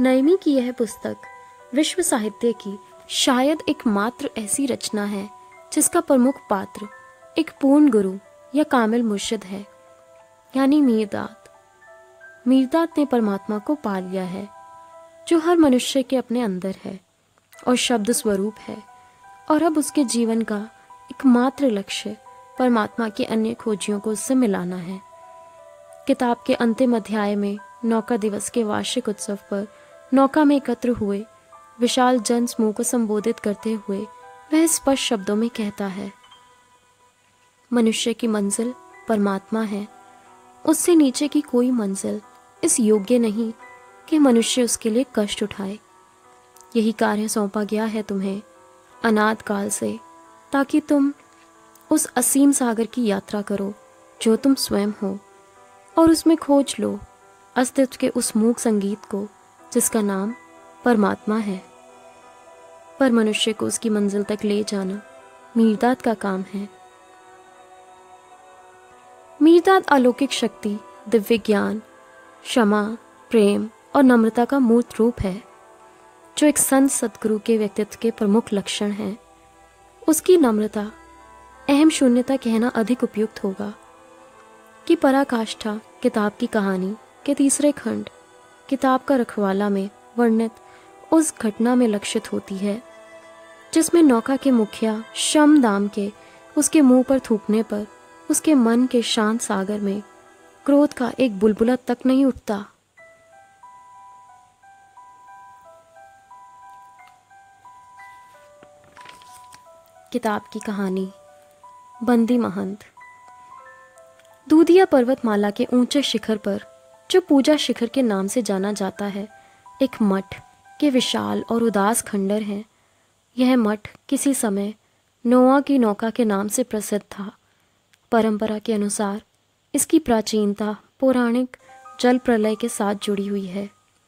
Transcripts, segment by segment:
नईमी की यह पुस्तक विश्व साहित्य की शायद एकमात्र ऐसी रचना है जिसका प्रमुख पात्र एक पूर्ण गुरु या कामिल मुर्शिद है, यानी मीरदाद। मीरदाद ने परमात्मा को पा लिया है जो हर मनुष्य के अपने अंदर है और शब्द स्वरूप है, और अब उसके जीवन का एकमात्र लक्ष्य परमात्मा की अन्य खोजियों को उससे मिलाना है। किताब के अंतिम अध्याय में नौका दिवस के वार्षिक उत्सव पर नौका में एकत्र हुए विशाल जन समूह को संबोधित करते हुए वह स्पष्ट शब्दों में कहता है, मनुष्य की मंजिल परमात्मा है, उससे नीचे की कोई मंजिल इस योग्य नहीं कि मनुष्य उसके लिए कष्ट उठाए। यही कार्य सौंपा गया है तुम्हें अनाद काल से, ताकि तुम उस असीम सागर की यात्रा करो जो तुम स्वयं हो, और उसमें खोज लो अस्तित्व के उस मूक संगीत को जिसका नाम परमात्मा है। पर मनुष्य को उसकी मंजिल तक ले जाना मीरदाद का काम है। मीरदाद अलौकिक शक्ति, दिव्य ज्ञान, क्षमा, प्रेम और नम्रता का मूर्त रूप है, जो एक संत सद्गुरु के व्यक्तित्व के प्रमुख लक्षण हैं। उसकी नम्रता, अहम शून्यता कहना अधिक उपयुक्त होगा कि पराकाष्ठा किताब की कहानी के तीसरे खंड किताब का रखवाला में वर्णित उस घटना में लक्षित होती है जिसमें नौका के मुखिया शम दाम के उसके मुंह पर थूकने पर उसके मन के शांत सागर में क्रोध का एक बुलबुला तक नहीं उठता। किताब की कहानी बंदी महंत। दूधिया पर्वतमाला के ऊंचे शिखर पर, जो पूजा शिखर के नाम से जाना जाता है, एक मठ के विशाल और उदास खंडर हैं। यह मठ किसी समय नोआ की नौका के नाम से प्रसिद्ध था। परंपरा के अनुसार इसकी प्राचीनता पौराणिक जल प्रलय के साथ जुड़ी हुई है।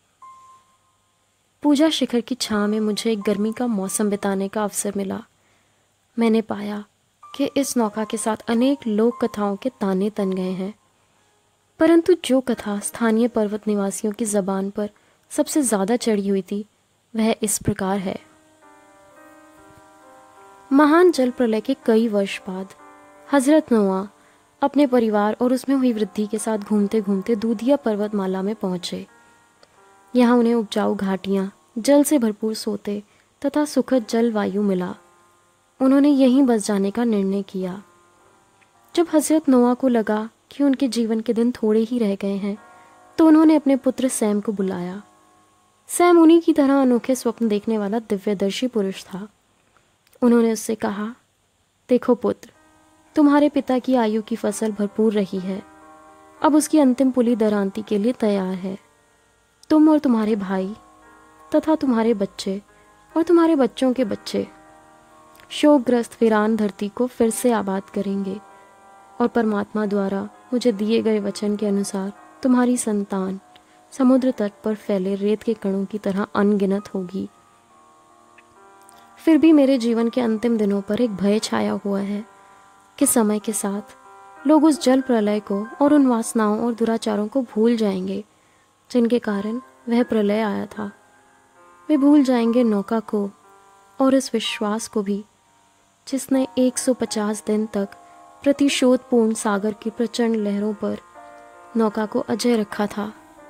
पूजा शिखर की छांव में मुझे एक गर्मी का मौसम बिताने का अवसर मिला। मैंने पाया कि इस नौका के साथ अनेक लोक कथाओं के ताने तन गए हैं, परंतु जो कथा स्थानीय पर्वत निवासियों की जबान पर सबसे ज़्यादा चढ़ी हुई थी वह इस प्रकार है। महान जल प्रलय के कई वर्ष बाद हजरत नोआ अपने परिवार और उसमें हुई वृद्धि के साथ घूमते घूमते दूधिया पर्वतमाला में पहुंचे। यहाँ उन्हें उपजाऊ घाटियाँ, जल से भरपूर सोते तथा सुखद जलवायु मिला। उन्होंने यहीं बस जाने का निर्णय किया। जब हजरत नोआ को लगा कि उनके जीवन के दिन थोड़े ही रह गए हैं, तो उन्होंने अपने पुत्र सैम को बुलाया। सैम उन्हीं की तरह अनोखे स्वप्न देखने वाला दिव्यदर्शी पुरुष था। उन्होंने उससे कहा, देखो पुत्र, तुम्हारे पिता की आयु की फसल भरपूर रही है, अब उसकी अंतिम पुली दरांती के लिए तैयार है। तुम और तुम्हारे भाई तथा तुम्हारे बच्चे और तुम्हारे बच्चों के बच्चे शोकग्रस्त वीरान धरती को फिर से आबाद करेंगे, और परमात्मा द्वारा मुझे दिए गए वचन के अनुसार तुम्हारी संतान समुद्र तट पर फैले रेत के कणों की तरह अनगिनत होगी। फिर भी मेरे जीवन के अंतिम दिनों पर एक भय छाया हुआ है कि समय के साथ लोग उस जल प्रलय को और उन वासनाओं और दुराचारों को भूल जाएंगे जिनके कारण वह प्रलय आया था। वे भूल जाएंगे नौका को और इस विश्वास को भी जिसने 150 दिन तक प्रतिशोधपूर्ण सागर की प्रचंड लहरों पर नौका को अजय रखा था।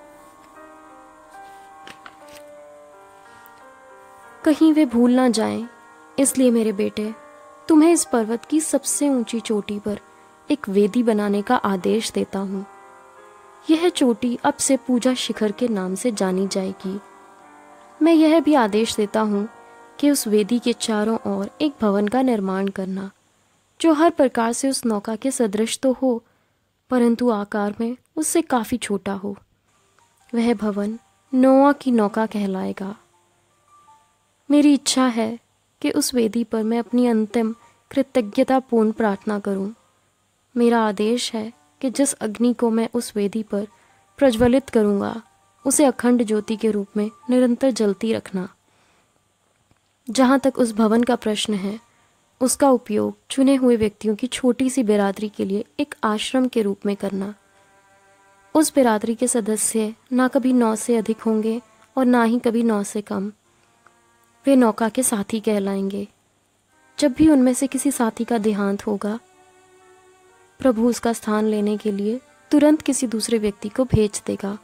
कहीं वे भूल ना जाएं, इसलिए मेरे बेटे, तुम्हें इस पर्वत की सबसे ऊंची चोटी पर एक वेदी बनाने का आदेश देता हूँ। यह चोटी अब से पूजा शिखर के नाम से जानी जाएगी। मैं यह भी आदेश देता हूँ कि उस वेदी के चारों ओर एक भवन का निर्माण करना, जो हर प्रकार से उस नौका के सदृश तो हो, परंतु आकार में उससे काफ़ी छोटा हो। वह भवन नोआ की नौका कहलाएगा। मेरी इच्छा है कि उस वेदी पर मैं अपनी अंतिम कृतज्ञतापूर्ण प्रार्थना करूं। मेरा आदेश है कि जिस अग्नि को मैं उस वेदी पर प्रज्वलित करूंगा, उसे अखंड ज्योति के रूप में निरंतर जलती रखना। जहाँ तक उस भवन का प्रश्न है, उसका उपयोग चुने हुए व्यक्तियों की छोटी सी बिरादरी के लिए एक आश्रम के रूप में करना। उस बिरादरी के सदस्य ना कभी 9 से अधिक होंगे और ना ही कभी 9 से कम। वे नौका के साथी कहलाएंगे। जब भी उनमें से किसी साथी का देहांत होगा, प्रभु उसका स्थान लेने के लिए तुरंत किसी दूसरे व्यक्ति को भेज देगा।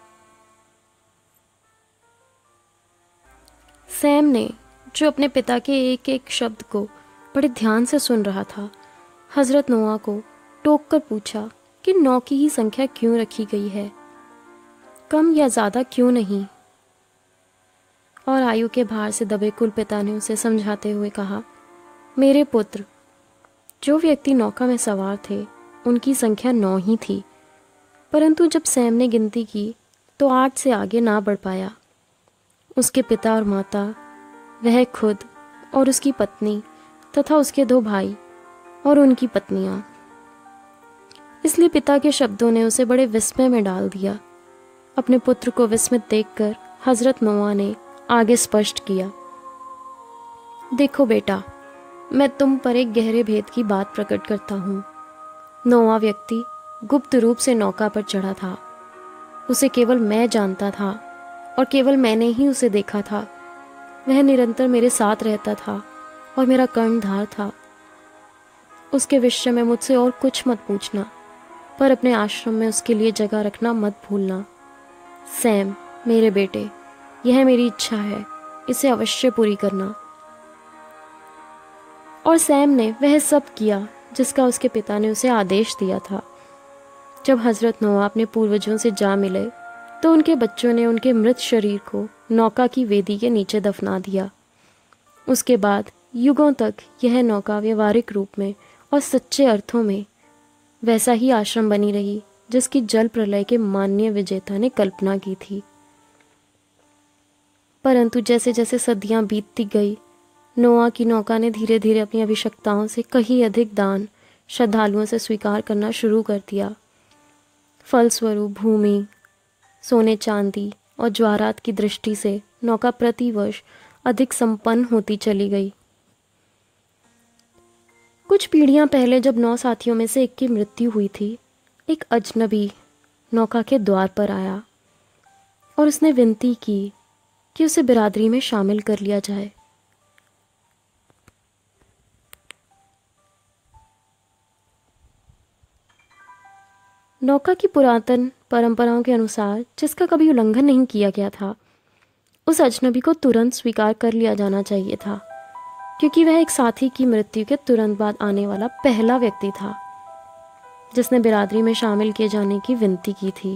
सैम ने, जो अपने पिता के एक एक शब्द को बड़े ध्यान से सुन रहा था, हजरत नोआ को टोक कर पूछा कि 9 की ही संख्या क्यों रखी गई है, कम या ज़्यादा क्यों नहीं। और आयु के भार से दबे कुल पिता ने उसे समझाते हुए कहा, मेरे पुत्र, जो व्यक्ति नौका में सवार थे उनकी संख्या 9 ही थी, परंतु जब सैम ने गिनती की तो 8 से आगे ना बढ़ पाया। उसके पिता और माता, वह खुद और उसकी पत्नी तथा उसके 2 भाई और उनकी पत्नियां। इसलिए पिता के शब्दों ने उसे बड़े विस्मय में डाल दिया। अपने पुत्र को विस्मित देखकर हजरत नोआ ने आगे स्पष्ट किया, देखो बेटा, मैं तुम पर एक गहरे भेद की बात प्रकट करता हूँ। नोआ व्यक्ति गुप्त रूप से नौका पर चढ़ा था। उसे केवल मैं जानता था और केवल मैंने ही उसे देखा था। वह निरंतर मेरे साथ रहता था और मेरा कर्णधार था। उसके विषय में मुझसे और कुछ मत पूछना, पर अपने आश्रम में उसके लिए जगह रखना मत भूलना। सैम, मेरे बेटे, यह मेरी इच्छा है, इसे अवश्य पूरी करना। और सैम ने वह सब किया जिसका उसके पिता ने उसे आदेश दिया था। जब हजरत नोआ अपने पूर्वजों से जा मिले तो उनके बच्चों ने उनके मृत शरीर को नौका की वेदी के नीचे दफना दिया। उसके बाद युगों तक यह नौका व्यवहारिक रूप में और सच्चे अर्थों में वैसा ही आश्रम बनी रही जिसकी जल प्रलय के माननीय विजेता ने कल्पना की थी। परंतु जैसे जैसे सदियां बीतती गई, नोआ की नौका ने धीरे धीरे अपनी आवश्यकताओं से कहीं अधिक दान श्रद्धालुओं से स्वीकार करना शुरू कर दिया। फलस्वरूप भूमि, सोने चांदी और ज्वारात की दृष्टि से नौका प्रतिवर्ष अधिक संपन्न होती चली गई। कुछ पीढ़ियां पहले जब 9 साथियों में से एक की मृत्यु हुई थी, एक अजनबी नौका के द्वार पर आया और उसने विनती की कि उसे बिरादरी में शामिल कर लिया जाए। नौका की पुरातन परंपराओं के अनुसार, जिसका कभी उल्लंघन नहीं किया गया था, उस अजनबी को तुरंत स्वीकार कर लिया जाना चाहिए था, क्योंकि वह एक साथी की मृत्यु के तुरंत बाद आने वाला पहला व्यक्ति था जिसने बिरादरी में शामिल किए जाने की विनती की थी।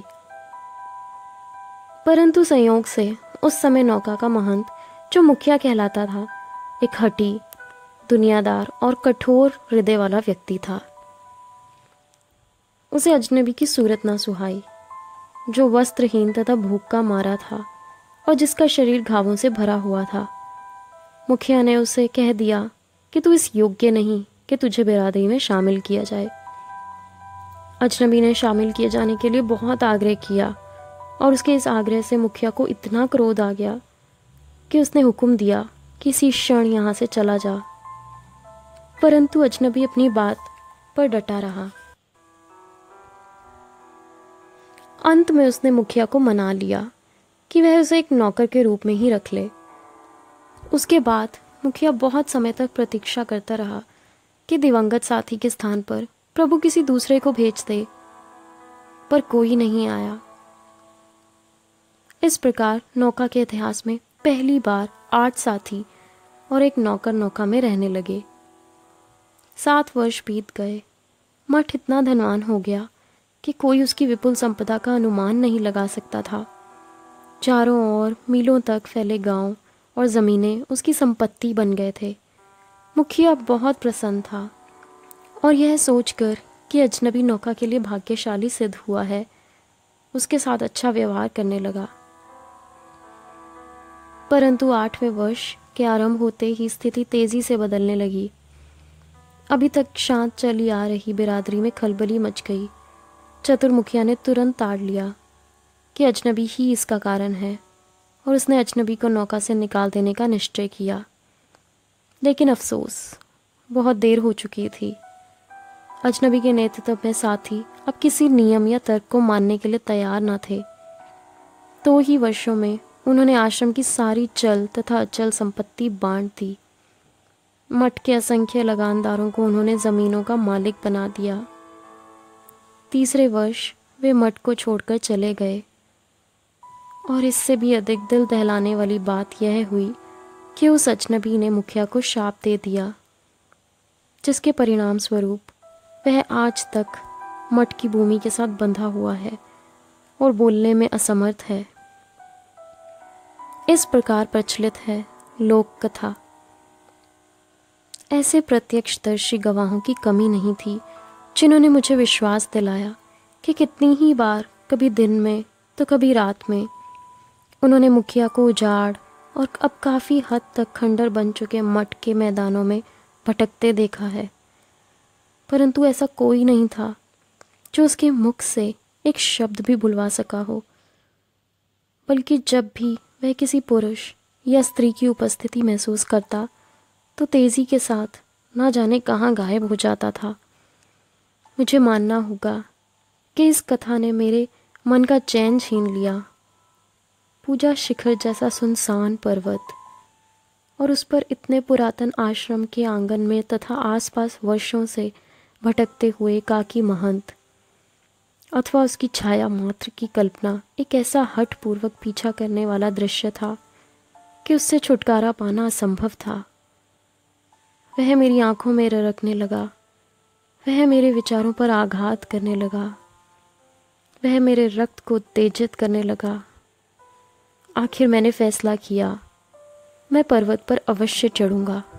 परंतु संयोग से उस समय नौका का महंत, जो मुखिया कहलाता था, एक हठी, दुनियादार और कठोर हृदय वाला व्यक्ति था। उसे अजनबी की सूरत ना सुहाई, जो वस्त्रहीन तथा भूख का मारा था और जिसका शरीर घावों से भरा हुआ था। मुखिया ने उसे कह दिया कि तू इस योग्य नहीं कि तुझे बिरादरी में शामिल किया जाए। अजनबी ने शामिल किए जाने के लिए बहुत आग्रह किया और उसके इस आग्रह से मुखिया को इतना क्रोध आ गया कि उसने हुक्म दिया कि इसी क्षण यहाँ से चला जा। परंतु अजनबी अपनी बात पर डटा रहा। अंत में उसने मुखिया को मना लिया कि वह उसे एक नौकर के रूप में ही रख ले। उसके बाद मुखिया बहुत समय तक प्रतीक्षा करता रहा कि दिवंगत साथी के स्थान पर प्रभु किसी दूसरे को भेज दे, पर कोई नहीं आया। इस प्रकार नौका के इतिहास में पहली बार 8 साथी और एक नौकर नौका में रहने लगे। 7 वर्ष बीत गए। मठ इतना धनवान हो गया कि कोई उसकी विपुल संपदा का अनुमान नहीं लगा सकता था। चारों ओर मीलों तक फैले गांव और ज़मीनें उसकी संपत्ति बन गए थे। मुखिया बहुत प्रसन्न था और यह सोचकर कि अजनबी नौका के लिए भाग्यशाली सिद्ध हुआ है, उसके साथ अच्छा व्यवहार करने लगा। परंतु 8वें वर्ष के आरंभ होते ही स्थिति तेजी से बदलने लगी। अभी तक शांत चली आ रही बिरादरी में खलबली मच गई। चतुर मुखिया ने तुरंत ताड़ लिया कि अजनबी ही इसका कारण है और उसने अजनबी को नौका से निकाल देने का निश्चय किया। लेकिन अफसोस, बहुत देर हो चुकी थी। अजनबी के नेतृत्व में साथी अब किसी नियम या तर्क को मानने के लिए तैयार न थे। 2 ही वर्षों में उन्होंने आश्रम की सारी चल तथा अचल संपत्ति बांट दी। मठ के असंख्य लगानदारों को उन्होंने ज़मीनों का मालिक बना दिया। तीसरे वर्ष वे मठ को छोड़कर चले गए। और इससे भी अधिक दिल दहलाने वाली बात यह हुई कि उस अजनबी ने मुखिया को शाप दे दिया, जिसके परिणाम स्वरूप वह आज तक मठ की भूमि के साथ बंधा हुआ है और बोलने में असमर्थ है। इस प्रकार प्रचलित है लोक कथा। ऐसे प्रत्यक्षदर्शी गवाहों की कमी नहीं थी जिन्होंने मुझे विश्वास दिलाया कि कितनी ही बार, कभी दिन में तो कभी रात में, उन्होंने मुखिया को उजाड़ और अब काफ़ी हद तक खंडर बन चुके मठ के मैदानों में भटकते देखा है। परंतु ऐसा कोई नहीं था जो उसके मुख से एक शब्द भी बुलवा सका हो, बल्कि जब भी वह किसी पुरुष या स्त्री की उपस्थिति महसूस करता तो तेज़ी के साथ ना जाने कहाँ गायब हो जाता था। मुझे मानना होगा कि इस कथा ने मेरे मन का चैन छीन लिया। पूजा शिखर जैसा सुनसान पर्वत और उस पर इतने पुरातन आश्रम के आंगन में तथा आसपास वर्षों से भटकते हुए एकाकी महंत अथवा उसकी छाया मात्र की कल्पना एक ऐसा हठपूर्वक पीछा करने वाला दृश्य था कि उससे छुटकारा पाना असंभव था। वह मेरी आंखों में रड़कने लगा, वह मेरे विचारों पर आघात करने लगा, वह मेरे रक्त को उत्तेजित करने लगा। आखिर मैंने फैसला किया, मैं पर्वत पर अवश्य चढ़ूंगा।